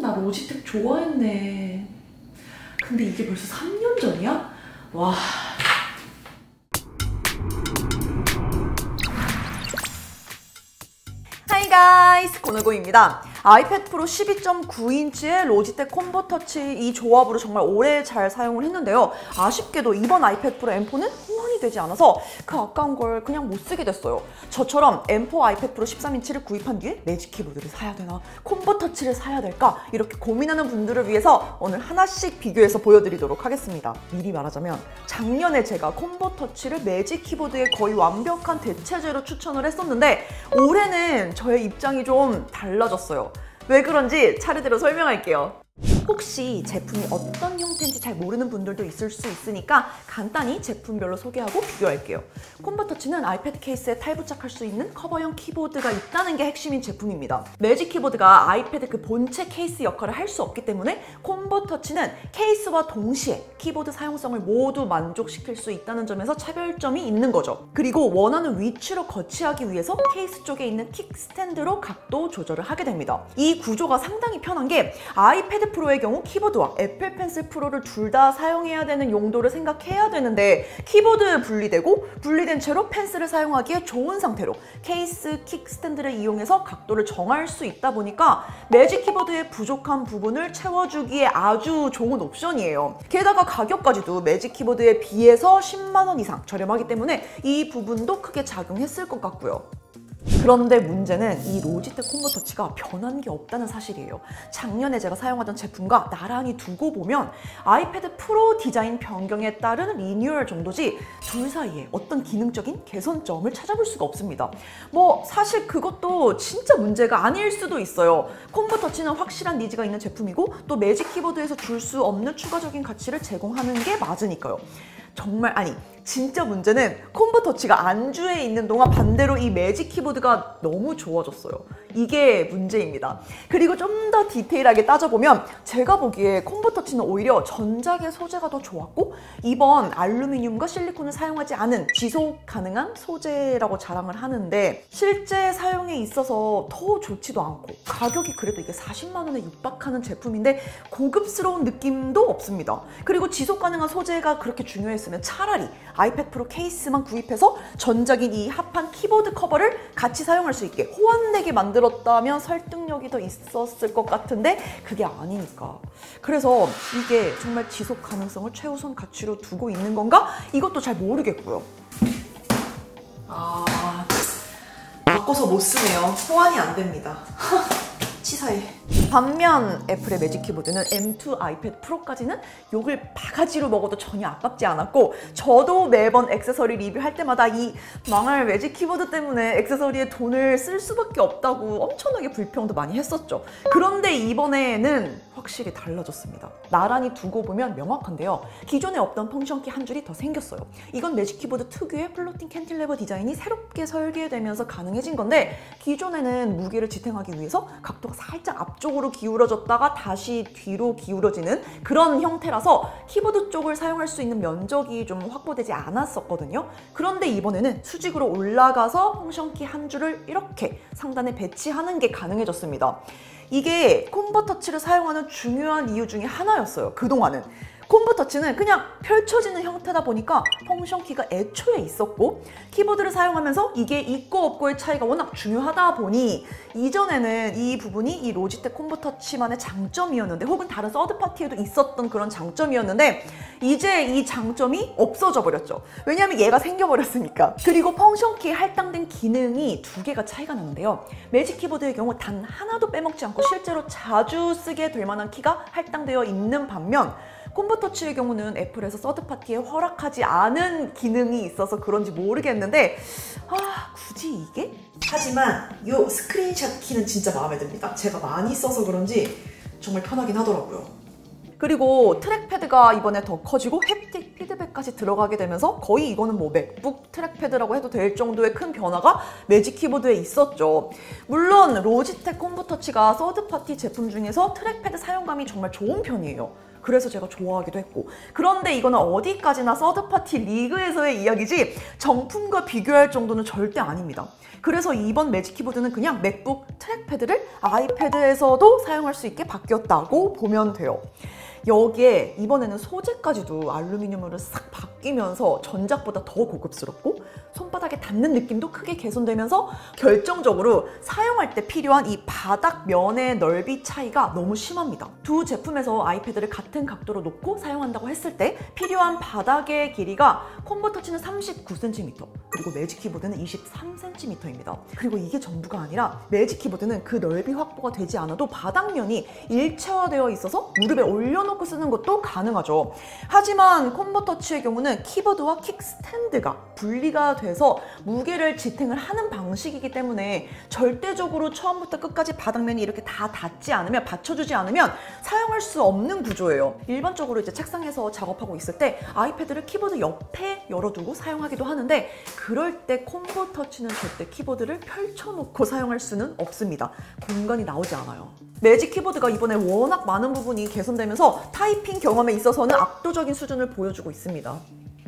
나 로지텍 좋아했네. 근데 이게 벌써 3년 전이야? 와. Hi guys! 고노고입니다. 아이패드 프로 12.9인치의 로지텍 콤보 터치 이 조합으로 정말 오래 잘 사용을 했는데요. 아쉽게도 이번 아이패드 프로 M4는 호환이 되지 않아서 그 아까운 걸 그냥 못 쓰게 됐어요. 저처럼 M4 아이패드 프로 13인치를 구입한 뒤에 매직 키보드를 사야 되나 콤보 터치를 사야 될까 이렇게 고민하는 분들을 위해서 오늘 하나씩 비교해서 보여드리도록 하겠습니다. 미리 말하자면 작년에 제가 콤보 터치를 매직 키보드의 거의 완벽한 대체제로 추천을 했었는데 올해는 저의 입장이 좀 달라졌어요. 왜 그런지 차례대로 설명할게요. 혹시 제품이 어떤 형태인지 잘 모르는 분들도 있을 수 있으니까 간단히 제품별로 소개하고 비교할게요. 콤보 터치는 아이패드 케이스에 탈부착할 수 있는 커버형 키보드가 있다는 게 핵심인 제품입니다. 매직 키보드가 아이패드 그 본체 케이스 역할을 할 수 없기 때문에 콤보 터치는 케이스와 동시에 키보드 사용성을 모두 만족시킬 수 있다는 점에서 차별점이 있는 거죠. 그리고 원하는 위치로 거치하기 위해서 케이스 쪽에 있는 킥 스탠드로 각도 조절을 하게 됩니다. 이 구조가 상당히 편한 게 아이패드 프로의 경우 키보드와 애플 펜슬 프로를 둘 다 사용해야 되는 용도를 생각해야 되는데 키보드 분리된 채로 펜슬을 사용하기에 좋은 상태로 케이스 킥 스탠드를 이용해서 각도를 정할 수 있다 보니까 매직 키보드의 부족한 부분을 채워주기에 아주 좋은 옵션이에요. 게다가 가격까지도 매직 키보드에 비해서 10만 원 이상 저렴하기 때문에 이 부분도 크게 작용했을 것 같고요. 그런데 문제는 이 로지텍 콤보 터치가 변한 게 없다는 사실이에요. 작년에 제가 사용하던 제품과 나란히 두고 보면 아이패드 프로 디자인 변경에 따른 리뉴얼 정도지 둘 사이에 어떤 기능적인 개선점을 찾아볼 수가 없습니다. 사실 그것도 진짜 문제가 아닐 수도 있어요. 콤보 터치는 확실한 니즈가 있는 제품이고 또 매직 키보드에서 줄 수 없는 추가적인 가치를 제공하는 게 맞으니까요. 진짜 문제는 콤보 터치가 안주에 있는 동안 반대로 이 매직 키보드가 너무 좋아졌어요. 이게 문제입니다. 그리고 좀 더 디테일하게 따져보면 제가 보기에 콤보 터치는 오히려 전작의 소재가 더 좋았고 이번 알루미늄과 실리콘을 사용하지 않은 지속 가능한 소재라고 자랑을 하는데 실제 사용에 있어서 더 좋지도 않고 가격이 그래도 이게 40만 원에 육박하는 제품인데 고급스러운 느낌도 없습니다. 그리고 지속 가능한 소재가 그렇게 중요했으면 차라리 아이패드 프로 케이스만 구입해서 전작인 이 합판 키보드 커버를 같이 사용할 수 있게 호환되게 만들었다면 설득력이 더 있었을 것 같은데 그게 아니니까. 그래서 이게 정말 지속 가능성을 최우선 가치로 두고 있는 건가? 이것도 잘 모르겠고요. 바꿔서 못 쓰네요. 호환이 안 됩니다. 치사해. 반면 애플의 매직 키보드는 M2 아이패드 프로까지는 욕을 바가지로 먹어도 전혀 아깝지 않았고 저도 매번 액세서리 리뷰할 때마다 이 망할 매직 키보드 때문에 액세서리에 돈을 쓸 수밖에 없다고 엄청나게 불평도 많이 했었죠. 그런데 이번에는 확실히 달라졌습니다. 나란히 두고 보면 명확한데요. 기존에 없던 펑션키 한 줄이 더 생겼어요. 이건 매직 키보드 특유의 플로팅 캔틸레버 디자인이 새롭게 설계되면서 가능해진 건데 기존에는 무게를 지탱하기 위해서 각도가 살짝 앞쪽으로 기울어졌다가 다시 뒤로 기울어지는 그런 형태라서 키보드 쪽을 사용할 수 있는 면적이 좀 확보되지 않았었거든요. 그런데 이번에는 수직으로 올라가서 펑션키 한 줄을 이렇게 상단에 배치하는 게 가능해졌습니다. 이게 콤보 터치를 사용하는 중요한 이유 중에 하나였어요. 그동안은. 콤보 터치는 그냥 펼쳐지는 형태다 보니까 펑션키가 애초에 있었고 키보드를 사용하면서 이게 있고 없고의 차이가 워낙 중요하다 보니 이전에는 이 부분이 이 로지텍 콤보 터치만의 장점이었는데 혹은 다른 서드파티에도 있었던 그런 장점이었는데 이제 이 장점이 없어져 버렸죠. 왜냐하면 얘가 생겨버렸으니까. 그리고 펑션키에 할당된 기능이 두 개가 차이가 나는데요. 매직 키보드의 경우 단 하나도 빼먹지 않고 실제로 자주 쓰게 될 만한 키가 할당되어 있는 반면 콤보 터치의 경우는 애플에서 서드파티에 허락하지 않은 기능이 있어서 그런지 모르겠는데 굳이 이게? 하지만 이 스크린샷 키는 진짜 마음에 듭니다. 제가 많이 써서 그런지 정말 편하긴 하더라고요. 그리고 트랙패드가 이번에 더 커지고 햅틱 피드백까지 들어가게 되면서 거의 이거는 뭐 맥북 트랙패드라고 해도 될 정도의 큰 변화가 매직 키보드에 있었죠. 물론 로지텍 콤보 터치가 서드파티 제품 중에서 트랙패드 사용감이 정말 좋은 편이에요. 그래서 제가 좋아하기도 했고, 그런데 이거는 어디까지나 서드파티 리그에서의 이야기지 정품과 비교할 정도는 절대 아닙니다. 그래서 이번 매직 키보드는 그냥 맥북 트랙패드를 아이패드에서도 사용할 수 있게 바뀌었다고 보면 돼요. 여기에 이번에는 소재까지도 알루미늄으로 싹 바뀌면서 전작보다 더 고급스럽고 손바닥에 닿는 느낌도 크게 개선되면서 결정적으로 사용할 때 필요한 이 바닥면의 넓이 차이가 너무 심합니다. 두 제품에서 아이패드를 같은 각도로 놓고 사용한다고 했을 때 필요한 바닥의 길이가 콤보 터치는 39cm, 그리고 매직 키보드는 23cm입니다. 그리고 이게 전부가 아니라 매직 키보드는 그 넓이 확보가 되지 않아도 바닥면이 일체화되어 있어서 무릎에 올려놓고 쓰는 것도 가능하죠. 하지만 콤보 터치의 경우는 키보드와 킥 스탠드가 분리가 돼서 무게를 지탱을 하는 방식이기 때문에 절대적으로 처음부터 끝까지 바닥면이 이렇게 다 닿지 않으면, 받쳐주지 않으면 사용할 수 없는 구조예요. 일반적으로 이제 책상에서 작업하고 있을 때 아이패드를 키보드 옆에 열어두고 사용하기도 하는데, 그럴 때 콤보 터치는 절대 키보드를 펼쳐놓고 사용할 수는 없습니다. 공간이 나오지 않아요. 매직 키보드가 이번에 워낙 많은 부분이 개선되면서 타이핑 경험에 있어서는 압도적인 수준을 보여주고 있습니다.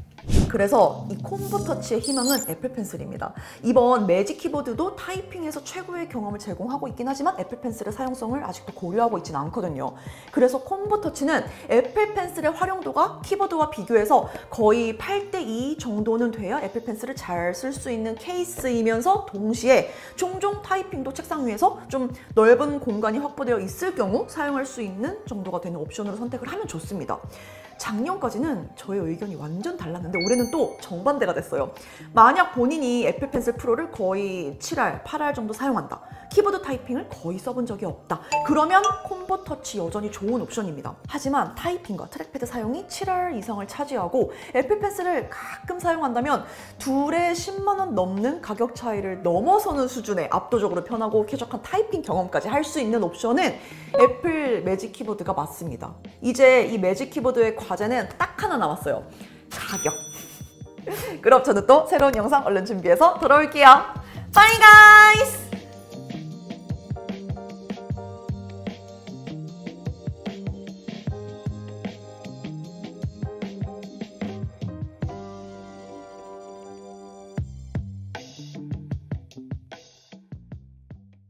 그래서 이 콤보 터치의 희망은 애플 펜슬입니다. 이번 매직 키보드도 타이핑에서 최고의 경험을 제공하고 있긴 하지만 애플 펜슬의 사용성을 아직도 고려하고 있지는 않거든요. 그래서 콤보 터치는 애플 펜슬의 활용도가 키보드와 비교해서 거의 8:2 정도는 돼야 애플 펜슬을 잘 쓸 수 있는 케이스이면서 동시에 종종 타이핑도 책상 위에서 좀 넓은 공간이 확보되어 있을 경우 사용할 수 있는 정도가 되는 옵션으로 선택을 하면 좋습니다. 작년까지는 저의 의견이 완전 달랐는데 올해는 또 정반대가 됐어요. 만약 본인이 애플 펜슬 프로를 거의 7할, 8할 정도 사용한다, 키보드 타이핑을 거의 써본 적이 없다, 그러면 콤보 터치 여전히 좋은 옵션입니다. 하지만 타이핑과 트랙패드 사용이 7할 이상을 차지하고 애플 펜슬을 가끔 사용한다면 둘의 10만 원 넘는 가격 차이를 넘어서는 수준의 압도적으로 편하고 쾌적한 타이핑 경험까지 할 수 있는 옵션은 애플 매직 키보드가 맞습니다. 이제 이 매직 키보드의 과제는 딱 하나 남았어요. 가격. 그럼 저는 또 새로운 영상 얼른 준비해서 돌아올게요. 바이 가이즈!